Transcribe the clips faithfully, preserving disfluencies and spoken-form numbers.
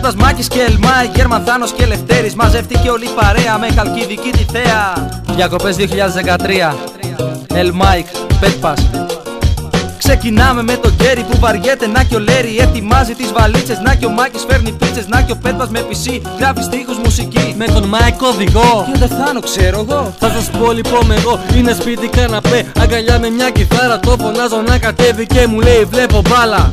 Πέτρας, Μάκης και Ελμάη, Γέρμαν, Θάνος και Λευτέρης. Μαζεύτηκε όλη η παρέα με Χαλκιδική τη θέα. Διακοπές δύο χιλιάδες δεκατρία, Ελμάικ, Πέτπας. Ξεκινάμε με τον Γκέρι που βαριέται, να και ο Λέρι ετοιμάζει τις βαλίτσες. Να και ο Μάκης φέρνει πίτσες, να και ο Πέτπας με πι σι γράφει στίχους μουσική. Με τον Μάικ οδηγώ και δεν Θάνο ξέρω εγώ. Θα σας πω λοιπόν εγώ, είναι σπίτι καναπέ, αγκαλιά με μια κιθάρα. Το φωνάζω να κατέβει και μου λέει βλέπω μπάλα.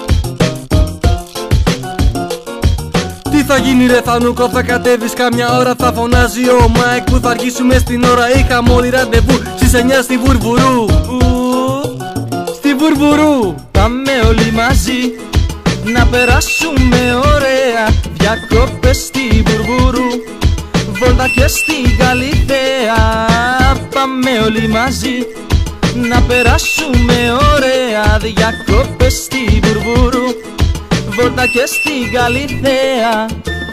Τι θα γίνει ρε Θανούκο, θα κατέβεις καμιά ώρα, θα φωνάζει ο Μάικ που θα αργήσουμε στην ώρα. Είχαμε όλοι ραντεβού στις εννιά στη Βουρβουρού. Στη Βουρβουρού. Πάμε όλοι μαζί να περάσουμε ωραία διακόπες στη Βουρβουρού, βόλτα και στη Καλυθέα. Πάμε όλοι μαζί να περάσουμε ωραία διακόπες στη Βουρβουρού, βόλτα και στη Καλυθέα.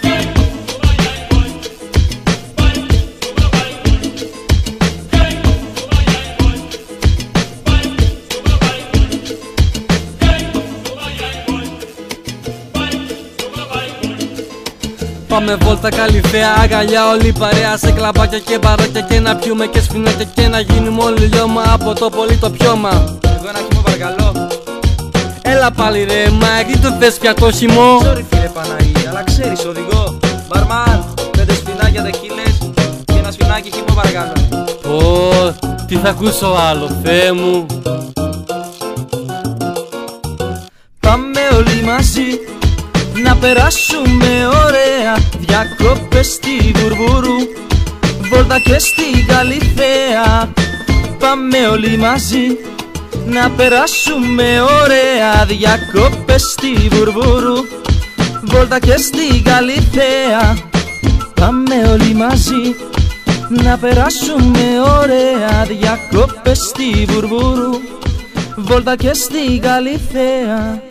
Πάμε βόλτα Καλυθέα, αγκαλιά όλη παρέα, σε κλαμπάκια και μπαράκια και να πιούμε και σφινάκια και να γίνουμε όλοι λιώμα από το πολύ το πιώμα. Εγώ ένα χυμό παρακαλώ. Έλα πάλι ρε Μάικ, τι το θες πια το χυμό? Sorry φίλε Παναγί, αλλά ξέρεις οδηγώ. Μπαρμάν, πέντε σφινάκια δεκίλες και ένα σφινάκι χυμό παρακαλώ. Πω, τι θα ακούσω άλλο, Θεέ μου. Πάμε όλοι μαζί να περάσουμε ωραία διακόπες στη Βουρβουρού, βόλτα και στη Καλυθέα. Πάμε όλοι μαζί να περάσουμε ωραία διακόπες στη Βουρβουρού, βόλτα και στη Καλυθέα. Πάμε όλοι μαζί να περάσουμε ωραία διακόπες στη Βουρβουρού, βόλτα και στη Καλυθέα.